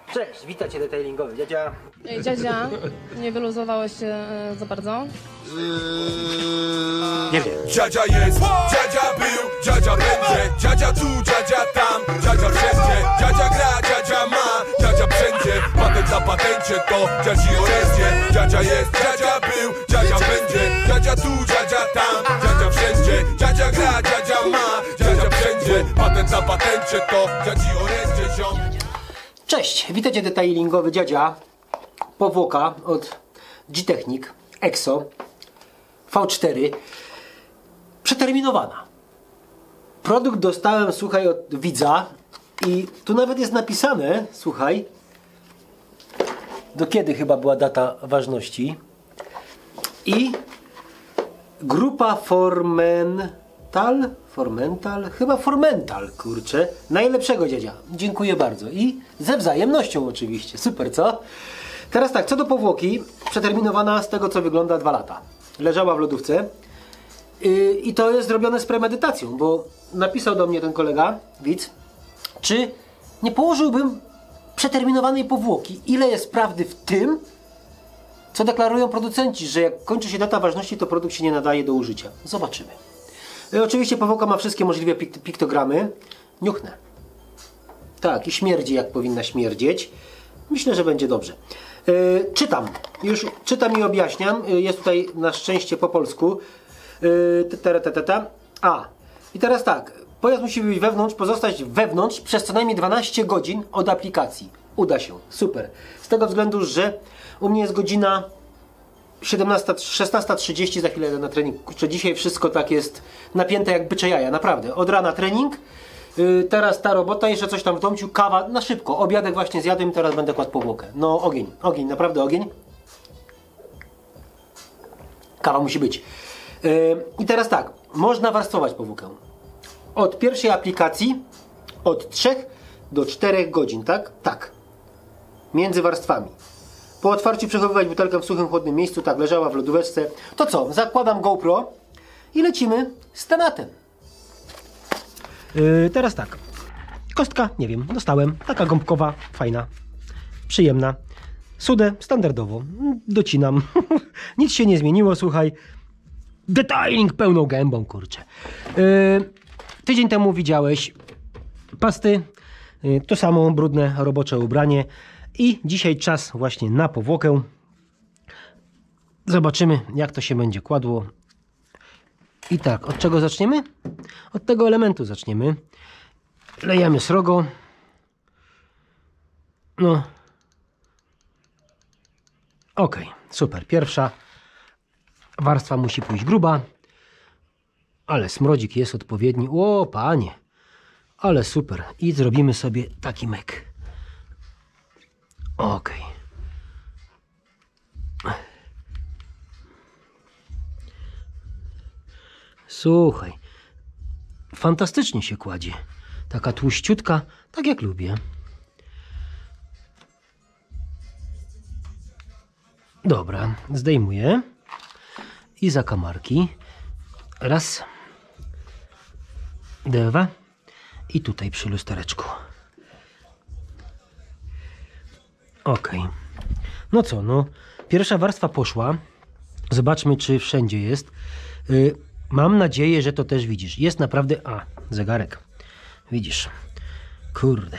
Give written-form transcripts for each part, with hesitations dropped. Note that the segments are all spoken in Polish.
Cześć, witajcie detailingowy. Dziadzia. Ej, dziadzia, nie wyluzowałeś się za bardzo? Nie wiem. Dziadzia jest, dziadzia był, dziadzia będzie, dziadzia tu, dziadzia tam, dziadzia wszędzie, dziadzia gra, dziadzia ma, dziadzia wszędzie, patent na patencie to dziadzi orędzie. Dziadzia jest, dziadzia był, dziadzia będzie, dziadzia tu, dziadzia tam, dziadzia wszędzie, dziadzia gra, dziadzia ma, dziadzia wszędzie, patent na patencie to dziadzi orędzie, ziom. Cześć, witajcie detailingowy. Dziadzia. Powłoka od G-Technic EXO V4 przeterminowana. Produkt dostałem, słuchaj, od widza i tu nawet jest napisane, słuchaj, do kiedy chyba była data ważności i grupa Formental, kurczę, najlepszego dziadzia. Dziękuję bardzo i ze wzajemnością oczywiście, super, co? Teraz tak, co do powłoki, przeterminowana z tego co wygląda 2 lata. Leżała w lodówce i to jest zrobione z premedytacją, bo napisał do mnie ten kolega, widz, czy nie położyłbym przeterminowanej powłoki. Ile jest prawdy w tym, co deklarują producenci, że jak kończy się data ważności, to produkt się nie nadaje do użycia. Zobaczymy. Oczywiście powłoka ma wszystkie możliwe piktogramy. Niuchnę. Tak, i śmierdzi jak powinna śmierdzieć. Myślę, że będzie dobrze. Czytam. Już czytam i objaśniam. Jest tutaj na szczęście po polsku. I teraz tak. Pojazd musi być wewnątrz, pozostać wewnątrz przez co najmniej 12 godzin od aplikacji. Uda się. Super. Z tego względu, że u mnie jest godzina 16:30, za chwilę jadę na trening. Kurczę, dzisiaj wszystko tak jest napięte jak bycze jaja, naprawdę. Od rana trening, teraz ta robota, jeszcze coś tam w domciu, kawa, na szybko. Obiadek właśnie zjadłem i teraz będę kładł powłokę. No ogień, naprawdę ogień. Kawa musi być. I teraz tak, można warstwować powłokę. Od pierwszej aplikacji, od 3 do 4 godzin, tak? Tak. Między warstwami. Po otwarciu przechowywać butelkę w suchym, chłodnym miejscu, tak, leżała w lodóweczce. To co? Zakładam GoPro i lecimy z tematem. Teraz tak. Kostka, nie wiem, dostałem. Taka gąbkowa, fajna, przyjemna. Sudę standardowo. Docinam. Nic się nie zmieniło, słuchaj. Detailing pełną gębą, kurczę. Tydzień temu widziałeś pasty. To samo brudne robocze ubranie. I dzisiaj czas właśnie na powłokę. Zobaczymy, jak to się będzie kładło. I tak, od czego zaczniemy? Od tego elementu zaczniemy. Lejemy srogo. No. Ok, super. Pierwsza warstwa musi pójść gruba. Ale smrodzik jest odpowiedni. O, panie. Ale super. I zrobimy sobie taki myk. Ok. Słuchaj. Fantastycznie się kładzie. Taka tłuściutka, tak jak lubię. Dobra, zdejmuję. I zakamarki. Raz. 2. I tutaj przy lustereczku. Ok. No co, no. Pierwsza warstwa poszła. Zobaczmy, czy wszędzie jest. Mam nadzieję, że to też widzisz. Jest naprawdę... A, zegarek. Widzisz. Kurde.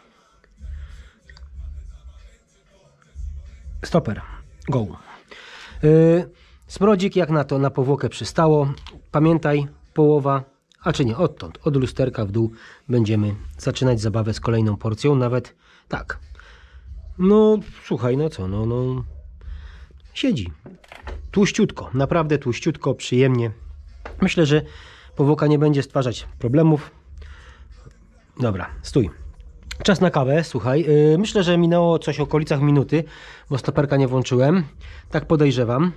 Stoper. Go. Smrodzik jak na to, na powłokę przystało. Pamiętaj, połowa, a czy nie, odtąd, od lusterka w dół będziemy zaczynać zabawę z kolejną porcją. Nawet tak. No, słuchaj, no co, no. Siedzi. Tłuściutko, naprawdę tłuściutko, przyjemnie. Myślę, że powłoka nie będzie stwarzać problemów. Dobra, stój. Czas na kawę, słuchaj. Myślę, że minęło coś w okolicach minuty, bo stoperka nie włączyłem. Tak podejrzewam.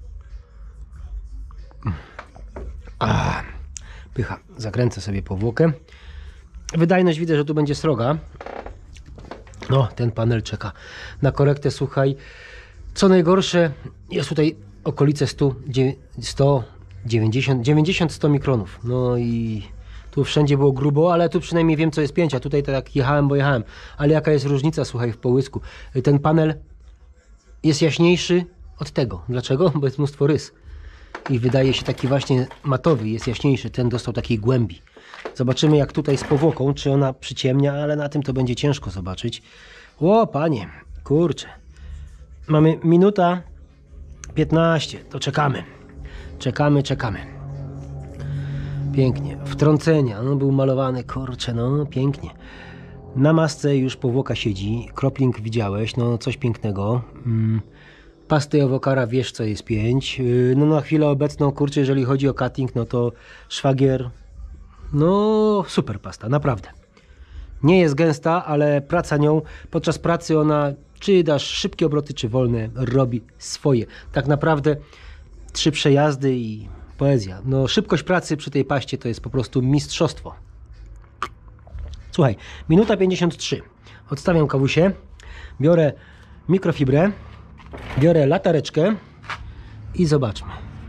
Pycha. Zakręcę sobie powłokę. Wydajność widzę, że tu będzie sroga. No, ten panel czeka na korektę, słuchaj. Co najgorsze, jest tutaj okolice 100, 90, 100 mikronów. No i Tu wszędzie było grubo, ale tu przynajmniej wiem, co jest pięć, a tutaj tak jechałem, bo jechałem. Ale jaka jest różnica, słuchaj, w połysku. Ten panel jest jaśniejszy od tego. Dlaczego? Bo jest mnóstwo rys. I wydaje się taki właśnie matowy, jest jaśniejszy. Ten dostał takiej głębi. Zobaczymy, jak tutaj z powłoką, czy ona przyciemnia, ale na tym to będzie ciężko zobaczyć. O, panie, kurczę. Mamy minuta 15, to czekamy. Czekamy. Pięknie. Wtrącenia, no był malowany, kurczę, no pięknie. Na masce już powłoka siedzi. Kropling widziałeś, no coś pięknego. Pasty Owokara wiesz, co jest 5. No na chwilę obecną, kurczę, jeżeli chodzi o cutting, no to szwagier, no super pasta, naprawdę. Nie jest gęsta, ale praca nią, podczas pracy ona, czy dasz szybkie obroty, czy wolne, robi swoje. Tak naprawdę 3 przejazdy i poezja. No szybkość pracy przy tej paście to jest po prostu mistrzostwo. Słuchaj, minuta 53. Odstawiam kawusię, biorę mikrofibrę, biorę latareczkę i zobaczmy.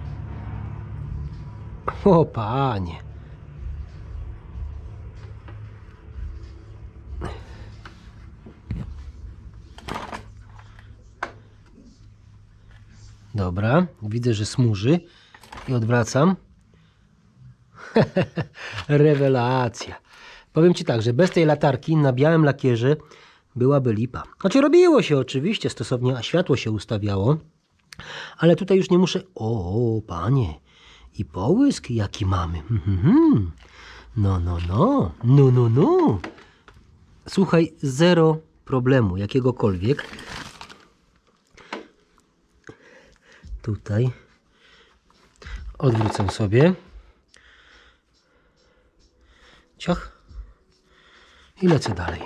O panie. Dobra, widzę, że smuży i odwracam. Rewelacja. Powiem Ci tak, że bez tej latarki na białym lakierze byłaby lipa. Znaczy robiło się oczywiście stosownie, a światło się ustawiało, ale tutaj już nie muszę... O, panie, i połysk jaki mamy. No. Słuchaj, zero problemu jakiegokolwiek. Tutaj odwrócę sobie. Ciach. I lecę dalej.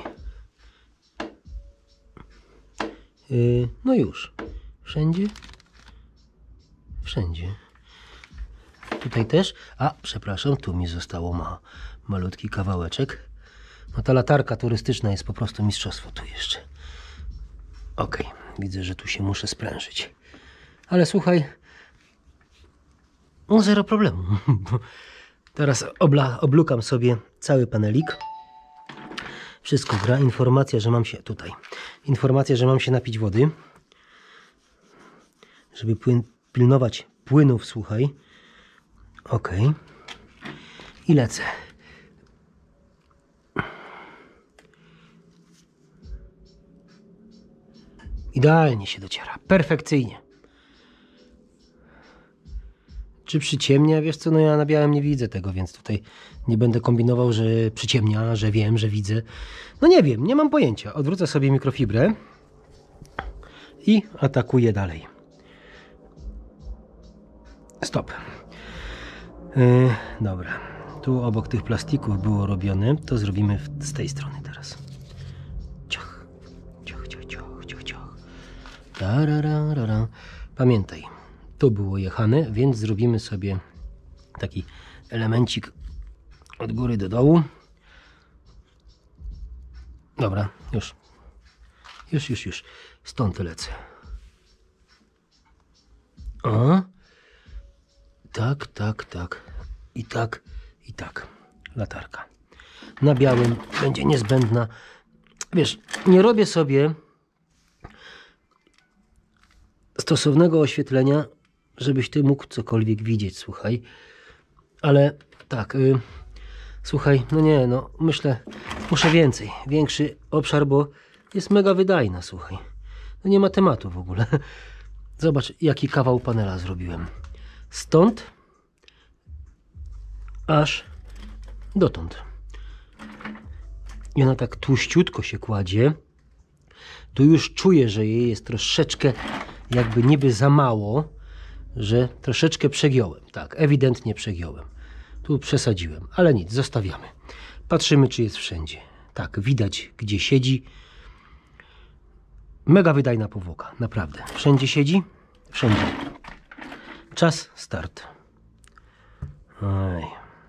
No już. Wszędzie? Wszędzie. Tutaj też. A, przepraszam, tu mi zostało malutki kawałeczek. No ta latarka turystyczna jest po prostu mistrzostwo tu jeszcze. Ok, widzę, że tu się muszę sprężyć. Ale słuchaj, no zero problemu. Teraz oblukam sobie cały panelik. Wszystko gra. Informacja, że mam się tutaj. Informacja, że mam się napić wody. Żeby pilnować płynów, słuchaj. Ok. I lecę. Idealnie się dociera. Perfekcyjnie. Czy przyciemnia? Wiesz co, no ja na białym nie widzę tego, więc tutaj nie będę kombinował, że przyciemnia, że wiem, że widzę. No nie wiem, nie mam pojęcia. Odwrócę sobie mikrofibrę i atakuję dalej. Stop. Dobra. Tu obok tych plastików było robione, to zrobimy z tej strony teraz. Ciach. Tararara. Pamiętaj, tu było jechane, więc zrobimy sobie taki elemencik od góry do dołu. Dobra, już. Stąd lecę. O. Tak. I tak. Latarka. Na białym będzie niezbędna. Wiesz, nie robię sobie stosownego oświetlenia, żebyś ty mógł cokolwiek widzieć, słuchaj. Ale tak, słuchaj, no nie, no myślę, muszę większy obszar, bo jest mega wydajna, słuchaj. No nie ma tematu w ogóle. Zobacz, jaki kawał panela zrobiłem. Stąd aż dotąd. I ona tak tłuściutko się kładzie. Tu już czuję, że jej jest troszeczkę jakby niby za mało, że troszeczkę przegiąłem. Tak, ewidentnie przegiąłem. Tu przesadziłem, ale nic, zostawiamy. Patrzymy, czy jest wszędzie. Tak, widać, gdzie siedzi. Mega wydajna powłoka, naprawdę. Wszędzie siedzi? Wszędzie. Czas, start. Oj.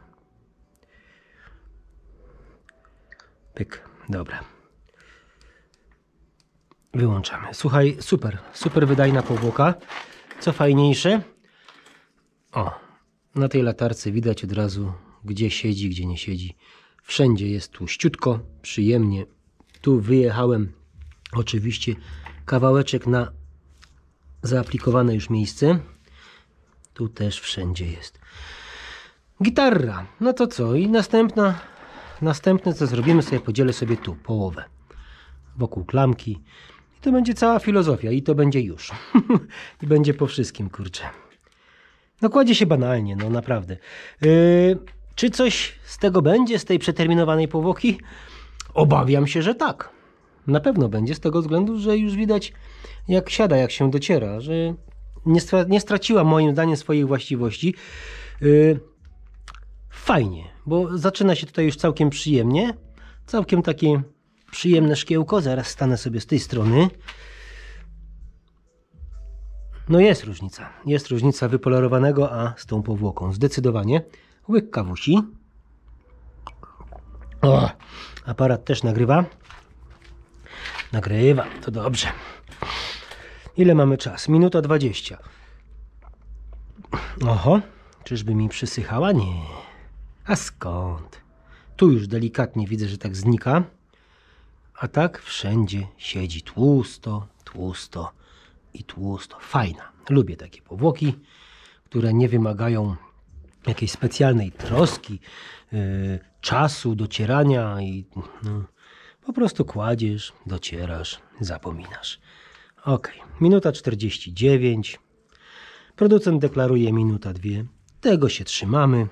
Pyk, dobra. Wyłączamy. Słuchaj, super wydajna powłoka. Co fajniejsze, o, na tej latarce widać od razu gdzie siedzi, gdzie nie siedzi. Wszędzie jest tłuściutko, przyjemnie. Tu wyjechałem oczywiście kawałeczek na zaaplikowane już miejsce. Tu też wszędzie jest. Gitarra. No to co? I następne co zrobimy sobie, podzielę sobie tu połowę. Wokół klamki. I to będzie cała filozofia. I to będzie już. I będzie po wszystkim, kurczę. No kładzie się banalnie, no naprawdę. Czy coś z tego będzie, z tej przeterminowanej powłoki? Obawiam się, że tak. Na pewno będzie, z tego względu, że już widać jak siada, jak się dociera, że nie straciła moim zdaniem swoich właściwości. Fajnie, bo zaczyna się tutaj już całkiem przyjemnie. Całkiem takie przyjemne szkiełko. Zaraz stanę sobie z tej strony. No jest różnica. Jest różnica wypolerowanego, a z tą powłoką. Zdecydowanie. Łyk kawusi. O, aparat też nagrywa. Nagrywa, to dobrze. Ile mamy czas? Minuta 20. Oho, czyżby mi przysychała? Nie. A skąd? Tu już delikatnie widzę, że tak znika. A tak wszędzie siedzi tłusto, tłusto i tłusto. Fajna. Lubię takie powłoki, które nie wymagają jakiejś specjalnej troski, czasu, docierania i po prostu kładziesz, docierasz, zapominasz. Ok, minuta 49. Producent deklaruje minuta 2. Tego się trzymamy.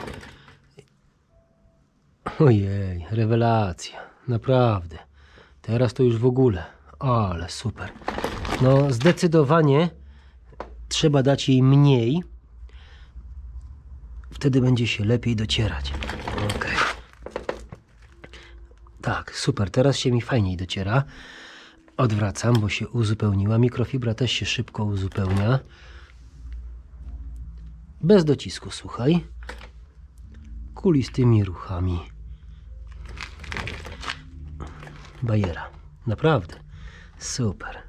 Ojej, rewelacja. Naprawdę. Teraz to już w ogóle. Ale super. No zdecydowanie trzeba dać jej mniej. Wtedy będzie się lepiej docierać. Ok. Tak, super. Teraz się mi fajniej dociera. Odwracam, bo się uzupełniła. Mikrofibra też się szybko uzupełnia. Bez docisku, słuchaj. Kulistymi ruchami. Bajera. Naprawdę. Super.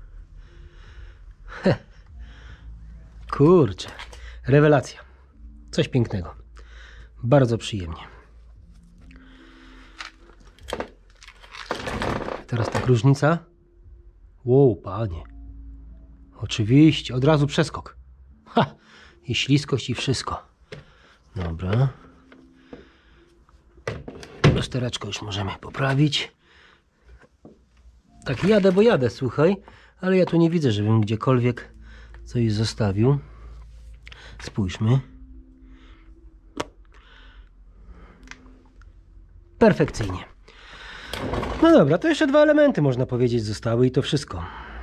Kurczę. Rewelacja. Coś pięknego. Bardzo przyjemnie. Teraz tak różnica. Wow, panie. Oczywiście, od razu przeskok. Ha! I śliskość i wszystko. Dobra. Lustereczko już możemy poprawić. Tak jadę, bo jadę, słuchaj. Ale ja tu nie widzę, żebym gdziekolwiek coś zostawił. Spójrzmy. Perfekcyjnie. No dobra, to jeszcze 2 elementy można powiedzieć zostały i to wszystko.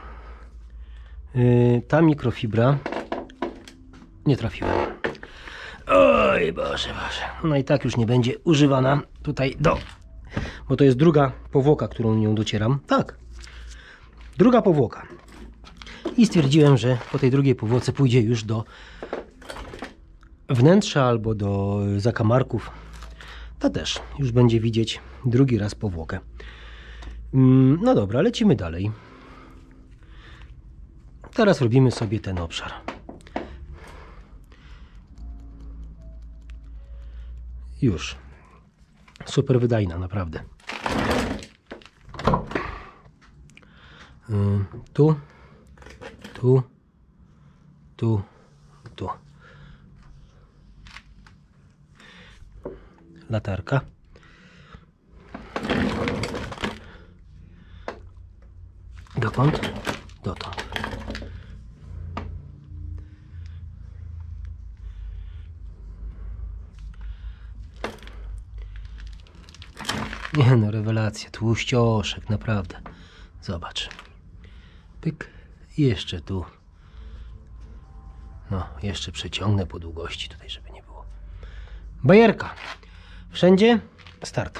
Ta mikrofibra nie trafiłem. Oj Boże, Boże. No i tak już nie będzie używana tutaj bo to jest druga powłoka, którą nią docieram. Tak. Druga powłoka. I stwierdziłem, że po tej drugiej powłoce pójdzie już do wnętrza albo do zakamarków. To też już będzie widzieć drugi raz powłokę. No dobra, lecimy dalej. Teraz robimy sobie ten obszar. Już. Super wydajna, naprawdę. Tu. Latarka. Dokąd? Dotąd. Nie no, rewelacja. Tłuścioszek, naprawdę. Zobacz. Pyk. I jeszcze tu. No, jeszcze przeciągnę po długości tutaj, żeby nie było. Bajerka. Wszędzie. Start.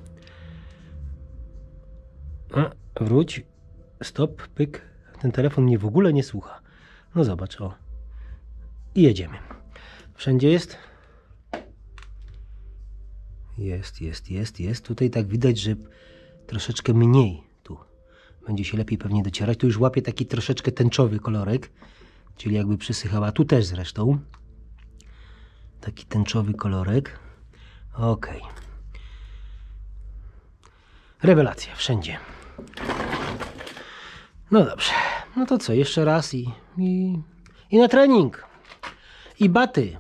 Wróć. Stop. Pyk. Ten telefon mnie w ogóle nie słucha. No zobacz, o. I jedziemy. Wszędzie jest. Jest. Tutaj tak widać, że troszeczkę mniej tu. Będzie się lepiej pewnie docierać. Tu już łapie taki troszeczkę tęczowy kolorek. Czyli jakby przysychała. Tu też zresztą. Taki tęczowy kolorek. Okej. Rewelacja, wszędzie. No dobrze. No to co, jeszcze raz i na trening. I baty.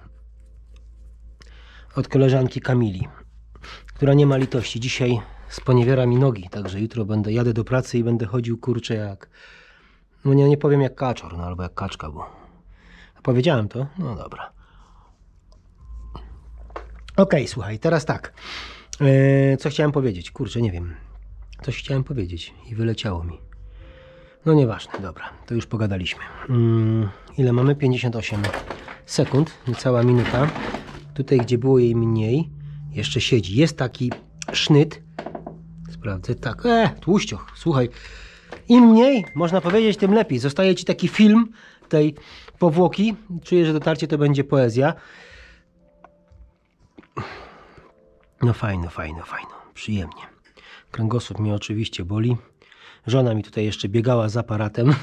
Od koleżanki Kamili, która nie ma litości. Dzisiaj sponiewiera mi nogi, także jutro jadę do pracy i będę chodził, kurczę, jak... No nie powiem jak kaczor, no albo jak kaczka, bo... Powiedziałem to? No dobra. Okej, słuchaj, teraz tak. Co chciałem powiedzieć? Kurczę, nie wiem. Coś chciałem powiedzieć i wyleciało mi. No nieważne, dobra, to już pogadaliśmy. Ile mamy? 58 sekund, niecała minuta. Tutaj, gdzie było jej mniej, jeszcze siedzi. Jest taki sznyt. Sprawdzę, tak. Tłuścioch, słuchaj. Im mniej, można powiedzieć, tym lepiej. Zostaje ci taki film tej powłoki. Czuję, że dotarcie to będzie poezja. No fajno. Przyjemnie. Kręgosłup mnie oczywiście boli. Żona mi tutaj jeszcze biegała z aparatem.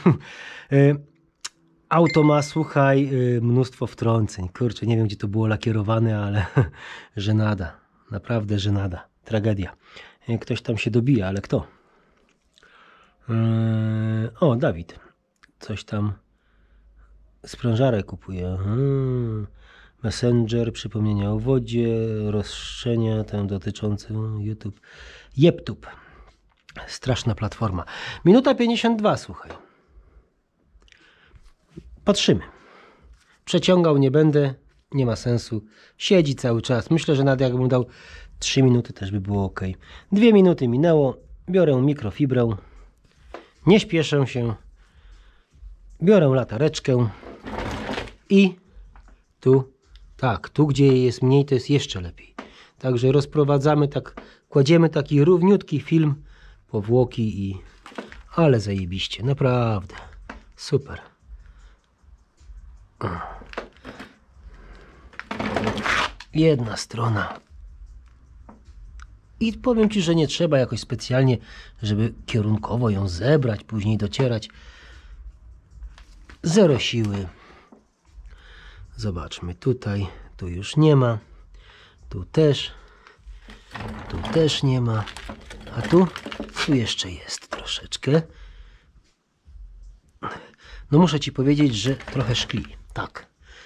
Auto ma, słuchaj, mnóstwo wtrąceń. Kurczę, nie wiem, gdzie to było lakierowane, ale żenada. Naprawdę żenada. Tragedia. Ktoś tam się dobija, ale kto? O, Dawid. Coś tam sprężarę kupuje. Messenger, przypomnienia o wodzie, rozszerzenia tam dotyczące YouTube. Jeptub. Straszna platforma. Minuta 52, słuchaj. Patrzymy. Przeciągał nie będę. Nie ma sensu. Siedzi cały czas. Myślę, że nawet jakbym dał 3 minuty też by było ok. 2 minuty minęło. Biorę mikrofibrę. Nie śpieszę się. Biorę latareczkę. I tu. Tak, tu gdzie jest mniej, to jest jeszcze lepiej. Także rozprowadzamy tak. Kładziemy taki równiutki film. Powłoki i... Ale zajebiście. Naprawdę. Super. Jedna strona. I powiem ci, że nie trzeba jakoś specjalnie, żeby kierunkowo ją zebrać, później docierać. Zero siły. Zobaczmy tutaj. Tu już nie ma. Tu też. Tu też nie ma. A tu? Tu jeszcze jest troszeczkę. No muszę ci powiedzieć, że trochę szkli. Tak.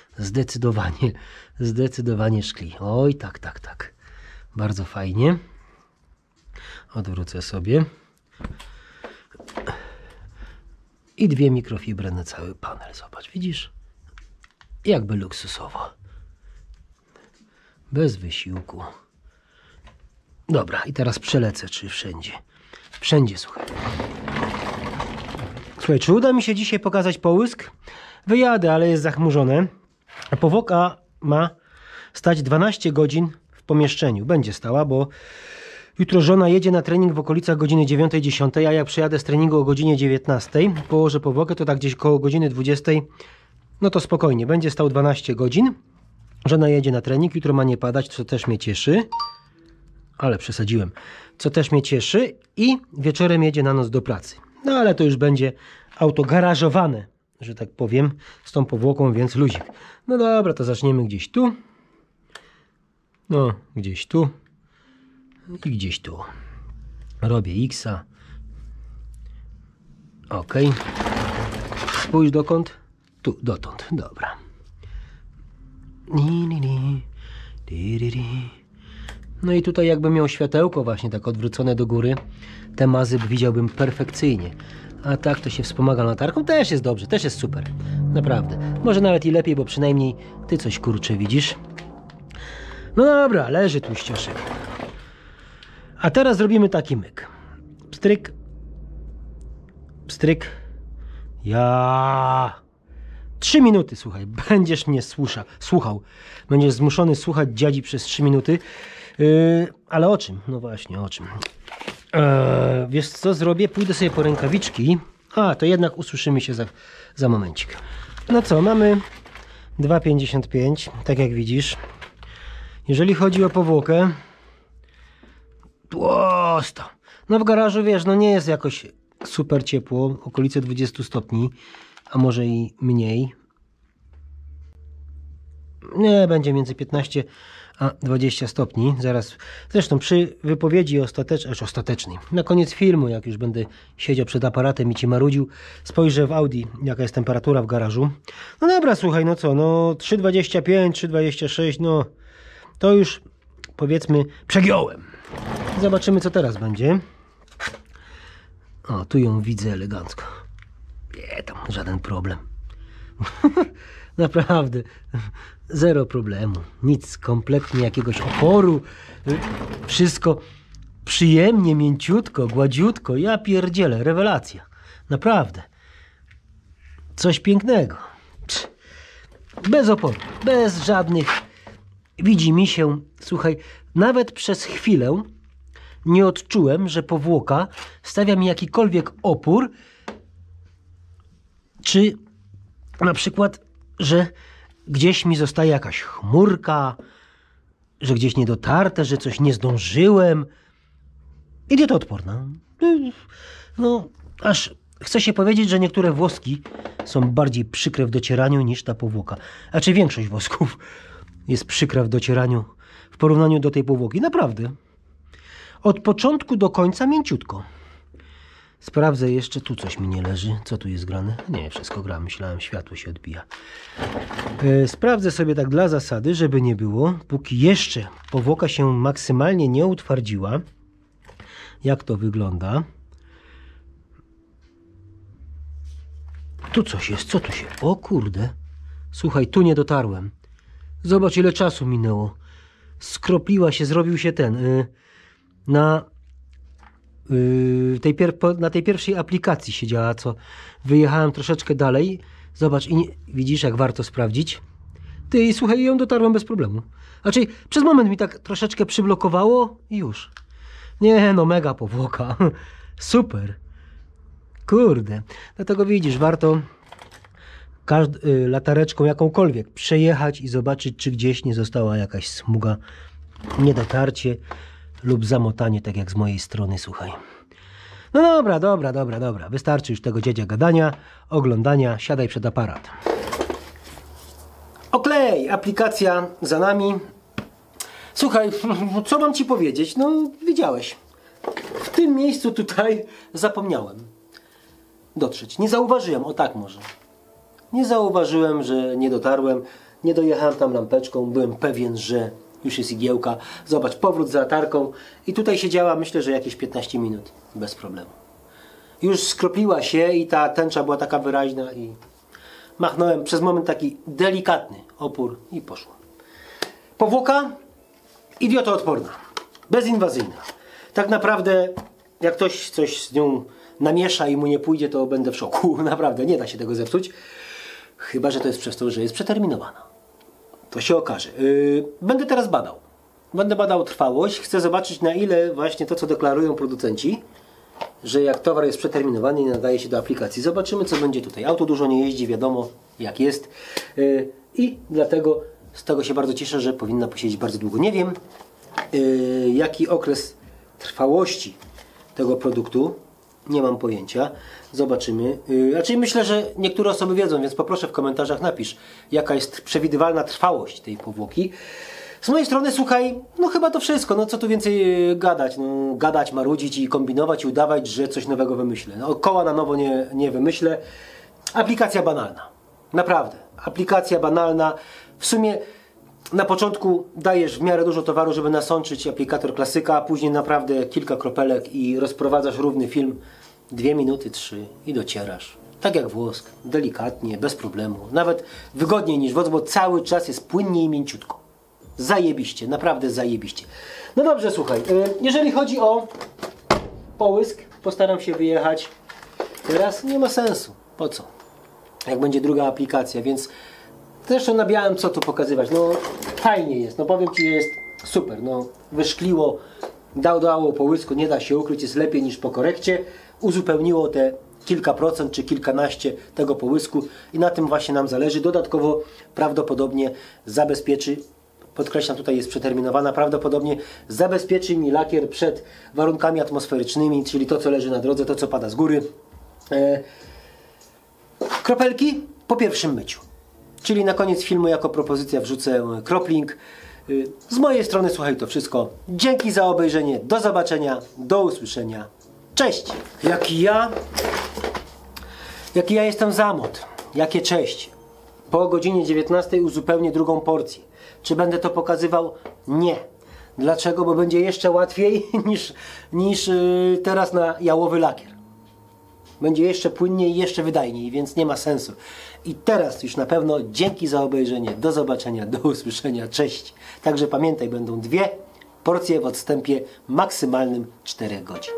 Zdecydowanie szkli. Oj, tak. Bardzo fajnie. Odwrócę sobie. I 2 mikrofibry na cały panel. Zobacz, widzisz? Jakby luksusowo. Bez wysiłku. Dobra, i teraz przelecę, czy wszędzie. Wszędzie, słuchaj. Słuchaj, czy uda mi się dzisiaj pokazać połysk? Wyjadę, ale jest zachmurzone. Powłoka ma stać 12 godzin w pomieszczeniu. Będzie stała, bo jutro żona jedzie na trening w okolicach godziny 9-10, a jak przyjadę z treningu o godzinie 19, położę powłokę, to tak gdzieś koło godziny 20, no to spokojnie, będzie stał 12 godzin. Żona jedzie na trening, jutro ma nie padać, co też mnie cieszy. Ale przesadziłem. Co też mnie cieszy. I wieczorem jedzie na noc do pracy. No ale to już będzie auto garażowane, że tak powiem, z tą powłoką, więc luzik. No dobra, to zaczniemy gdzieś tu. No, gdzieś tu. I gdzieś tu. Robię X-a. Ok. Spójrz dokąd? Tu, dotąd. Dobra. No i tutaj jakbym miał światełko właśnie tak odwrócone do góry, te mazy widziałbym perfekcyjnie. A tak to się wspomaga latarką, też jest dobrze, też jest super. Naprawdę. Może nawet i lepiej, bo przynajmniej ty coś, kurczę, widzisz. No dobra, leży tłuścioszek. A teraz zrobimy taki myk. Pstryk. Pstryk. 3 minuty, słuchaj, będziesz mnie słuchał. Będziesz zmuszony słuchać dziadzi przez 3 minuty. Ale o czym? No właśnie, o czym? Wiesz co zrobię? Pójdę sobie po rękawiczki. To jednak usłyszymy się za momencik. No co, mamy 2,55, tak jak widzisz. Jeżeli chodzi o powłokę, tłosto. No w garażu, wiesz, no nie jest jakoś super ciepło, okolice 20 stopni, a może i mniej. Nie, będzie między 15 a 20 stopni. Zaraz, zresztą przy wypowiedzi ostatecznej, na koniec filmu, jak już będę siedział przed aparatem i ci marudził, spojrzę w Audi, jaka jest temperatura w garażu. No dobra, słuchaj, no co, no 3,25, 3,26, no to już powiedzmy przegiąłem. Zobaczymy, co teraz będzie. O, tu ją widzę elegancko. Nie, tam żaden problem. Naprawdę, zero problemu. Nic, kompletnie jakiegoś oporu. Wszystko przyjemnie, mięciutko, gładziutko. Ja pierdzielę, rewelacja. Naprawdę. Coś pięknego. Bez oporu, bez żadnych... Widzi mi się, słuchaj, nawet przez chwilę nie odczułem, że powłoka stawia mi jakikolwiek opór, czy na przykład, że gdzieś mi zostaje jakaś chmurka, że gdzieś niedotarte, że coś nie zdążyłem. Idiotoodporna. No, aż chce się powiedzieć, że niektóre włoski są bardziej przykre w docieraniu niż ta powłoka. A czy większość wosków jest przykra w docieraniu w porównaniu do tej powłoki. Naprawdę. Od początku do końca mięciutko. Sprawdzę jeszcze, tu coś mi nie leży. Co tu jest grane? Nie, wszystko gra. Myślałem, światło się odbija. Sprawdzę sobie tak dla zasady, żeby nie było, póki jeszcze powłoka się maksymalnie nie utwardziła. Jak to wygląda? Tu coś jest. Co tu się... O kurde. Słuchaj, tu nie dotarłem. Zobacz, ile czasu minęło. Skropliła się, zrobił się ten... Na tej pierwszej aplikacji siedziała, co wyjechałem troszeczkę dalej. Zobacz, i nie, widzisz, jak warto sprawdzić? Ty, i słuchaj, ją dotarłem bez problemu. Znaczy, przez moment mi tak troszeczkę przyblokowało i już. Nie, no mega powłoka. Super. Kurde. Dlatego widzisz, warto latareczką jakąkolwiek przejechać i zobaczyć, czy gdzieś nie została jakaś smuga, niedotarcie lub zamotanie, tak jak z mojej strony, słuchaj. No dobra. Wystarczy już tego dziedzia gadania, oglądania. Siadaj przed aparat. Oklej, aplikacja za nami. Słuchaj, co mam ci powiedzieć? No, widziałeś. W tym miejscu tutaj zapomniałem dotrzeć. Nie zauważyłem, o tak może. Nie zauważyłem, że nie dotarłem. Nie dojechałem tam lampeczką. Byłem pewien, że już jest igiełka. Zobacz, powrót z latarką. I tutaj siedziała, myślę, że jakieś 15 minut. Bez problemu. Już skropliła się i ta tęcza była taka wyraźna i machnąłem przez moment taki delikatny opór i poszło. Powłoka idiotoodporna. Bezinwazyjna. Tak naprawdę, jak ktoś coś z nią namiesza i mu nie pójdzie, to będę w szoku. Naprawdę, nie da się tego zepsuć. Chyba że to jest przez to, że jest przeterminowana. To się okaże. Będę teraz badał. Będę badał trwałość. Chcę zobaczyć, na ile właśnie to, co deklarują producenci, że jak towar jest przeterminowany i nadaje się do aplikacji. Zobaczymy, co będzie tutaj. Auto dużo nie jeździ, wiadomo jak jest. I dlatego z tego się bardzo cieszę, że powinna posiedzieć bardzo długo. Nie wiem, jaki okres trwałości tego produktu. Nie mam pojęcia. Zobaczymy. Znaczy myślę, że niektóre osoby wiedzą, więc poproszę w komentarzach napisz, jaka jest przewidywalna trwałość tej powłoki. Z mojej strony, słuchaj, no chyba to wszystko. No co tu więcej gadać? No, gadać, marudzić i kombinować i udawać, że coś nowego wymyślę. No, koła na nowo nie wymyślę. Aplikacja banalna. Naprawdę. Aplikacja banalna. W sumie na początku dajesz w miarę dużo towaru, żeby nasączyć aplikator klasyka, a później naprawdę kilka kropelek i rozprowadzasz równy film. 2 minuty, 3 i docierasz. Tak jak włosk. Delikatnie, bez problemu. Nawet wygodniej niż wosk, bo cały czas jest płynnie i mięciutko. Zajebiście, naprawdę zajebiście. No dobrze, słuchaj, jeżeli chodzi o połysk, postaram się wyjechać. Teraz nie ma sensu. Po co? Jak będzie druga aplikacja, więc zresztą na białym co tu pokazywać. No fajnie jest, no powiem ci, jest super. No wyszkliło, dało połysku, nie da się ukryć, jest lepiej niż po korekcie. Uzupełniło te kilka procent czy kilkanaście tego połysku i na tym właśnie nam zależy. Dodatkowo prawdopodobnie zabezpieczy, podkreślam, tutaj jest przeterminowana, prawdopodobnie zabezpieczy mi lakier przed warunkami atmosferycznymi, czyli to, co leży na drodze, to, co pada z góry. Kropelki po pierwszym myciu. Czyli na koniec filmu jako propozycja wrzucę kropling. Z mojej strony słuchaj to wszystko. Dzięki za obejrzenie. Do zobaczenia. Do usłyszenia. Cześć! Jaki ja jestem zamot. Jakie cześć. Po godzinie 19 uzupełnię drugą porcję. Czy będę to pokazywał? Nie. Dlaczego? Bo będzie jeszcze łatwiej niż teraz na jałowy lakier. Będzie jeszcze płynniej, jeszcze wydajniej, więc nie ma sensu. I teraz już na pewno dzięki za obejrzenie. Do zobaczenia, do usłyszenia. Cześć. Także pamiętaj, będą 2 porcje w odstępie maksymalnym 4 godzin.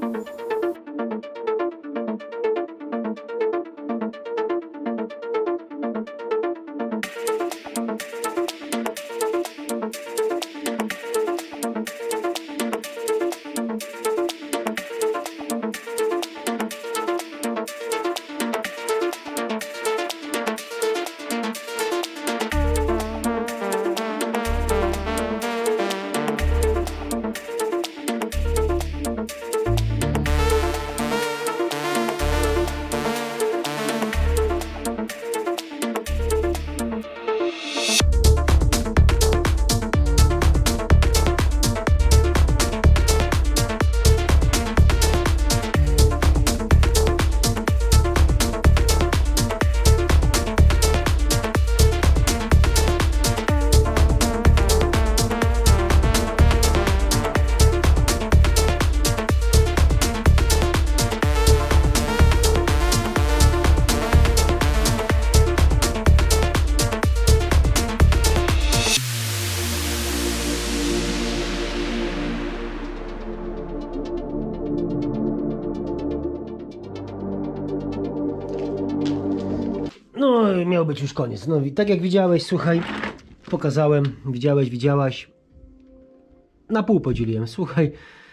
No, miał być już koniec. No i tak jak widziałeś, słuchaj, pokazałem, widziałaś. Na pół podzieliłem, słuchaj.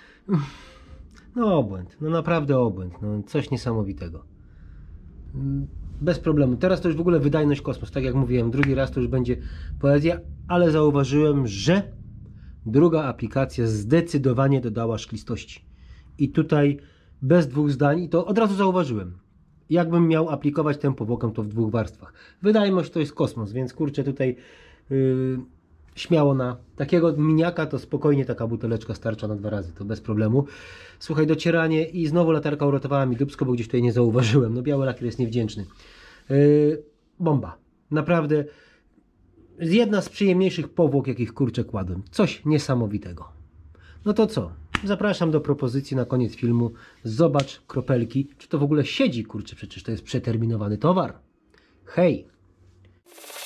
No obłęd, no naprawdę obłęd, no coś niesamowitego. Bez problemu. Teraz to już w ogóle wydajność kosmos, tak jak mówiłem, drugi raz to już będzie poezja, ale zauważyłem, że druga aplikacja zdecydowanie dodała szklistości. I tutaj bez 2 zdań, i to od razu zauważyłem. Jakbym miał aplikować tę powłokę, to w 2 warstwach. Wydajność to jest kosmos, więc kurczę tutaj śmiało na takiego miniaka to spokojnie taka buteleczka starcza na 2 razy, to bez problemu. Słuchaj, docieranie i znowu latarka uratowała mi dupsko, bo gdzieś tutaj nie zauważyłem. No biały lakier jest niewdzięczny. Bomba. Naprawdę jedna z przyjemniejszych powłok, jakich kurczę kładłem. Coś niesamowitego. No to co? Zapraszam do propozycji na koniec filmu. Zobacz kropelki. Czy to w ogóle siedzi? Kurczę, przecież to jest przeterminowany towar. Hej!